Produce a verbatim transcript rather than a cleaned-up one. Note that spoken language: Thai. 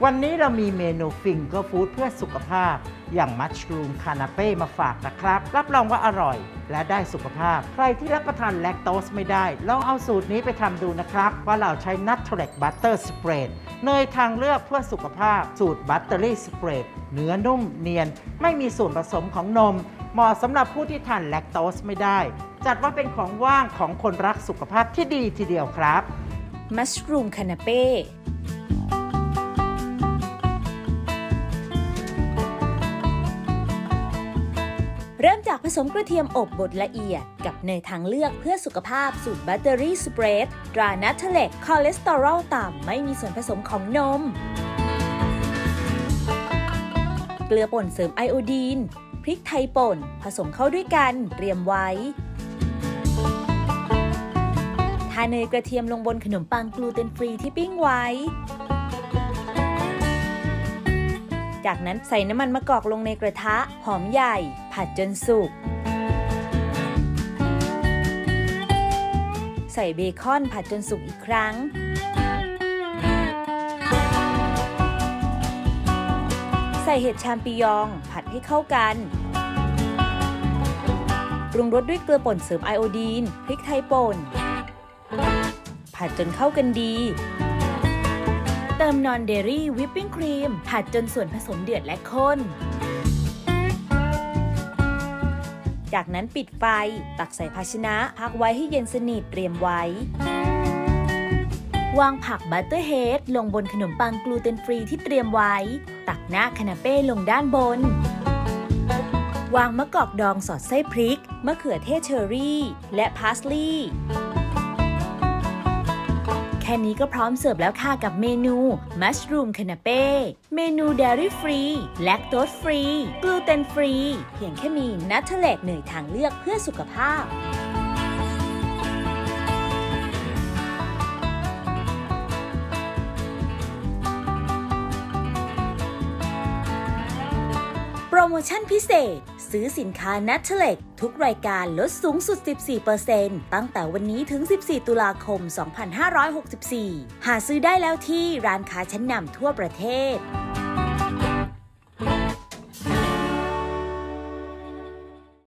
วันนี้เรามีเมนูฟิงเกอร์ฟู้ดเพื่อสุขภาพอย่างมัชรูมคานาเป้มาฝากนะครับรับรองว่าอร่อยและได้สุขภาพใครที่รับประทานแลคโตสไม่ได้ลองเอาสูตรนี้ไปทำดูนะครับว่าเราใช้นัทเทเลกบัตเตอร์สเปรดเนยทางเลือกเพื่อสุขภาพสูตรบัตเตอรี่สเปรดเนื้อนุ่มเนียนไม่มีส่วนผสมของนมเหมาะสำหรับผู้ที่ทานแลคโตสไม่ได้จัดว่าเป็นของว่างของคนรักสุขภาพที่ดีทีเดียวครับมัชรูมคานาเป้เริ่มจากผสมกระเทียมอบบดละเอียดกับเนยทางเลือกเพื่อสุขภาพสูตรบัตเตอรี่สเปรดตรานัทเทเลกคอเลสเตอรอลต่ำไม่มีส่วนผสมของนมเกลือป่นเสริมไอโอดีนพริกไทยป่นผสมเข้าด้วยกันเตรียมไว้ทาเนยกระเทียมลงบนขนมปังกลูเตนฟรีที่ปิ้งไว้จากนั้นใส่น้ำมันมะกอกลงในกระทะหอมใหญ่ผัดจนสุกใส่เบคอนผัดจนสุกอีกครั้งใส่เห็ดชามปิยองผัดให้เข้ากันปรุงรสด้วยเกลือป่นเสริมไอโอดีนพริกไทยป่นผัดจนเข้ากันดีเติมนอนเดรี่วิปปิ้งครีมผัดจนส่วนผสมเดือดและข้นจากนั้นปิดไฟตักใส่ภาชนะพักไว้ให้เย็นสนิทเตรียมไว้วางผักบัตเตอร์เฮดลงบนขนมปังกลูเตนฟรีที่เตรียมไว้ตักหน้าคานาเป้ลงด้านบนวางมะกอกดองสอดไส้พริกมะเขือเทศเชอร์รี่และพาสลีย์แค่นี้ก็พร้อมเสิร์ฟแล้วค่ะกับเมนูมัชรูมคานาเป้เมนูเดรี่ฟรีแลคโตสฟรีกลูเตนฟรีเพียงแค่มีนัทเทเลกเนยทางเลือกเพื่อสุขภาพโปรโมชั่นพิเศษซื้อสินค้านัทเทเลกทุกรายการลดสูงสุด สิบสี่เปอร์เซ็นต์ ตั้งแต่วันนี้ถึง สิบสี่ ตุลาคม สองพันห้าร้อยหกสิบสี่ หาซื้อได้แล้วที่ร้านค้าชั้นนำทั่วประเทศ